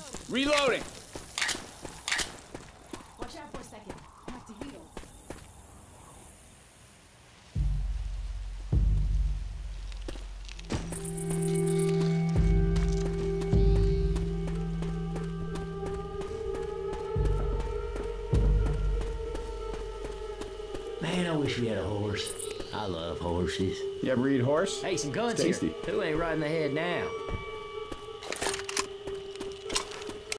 Reloading. Watch out for a second. I have to heal. Man, I wish we had a horse. I love horses. You ever eat horse? Hey, some guns It's tasty. here. Who ain't riding the head now?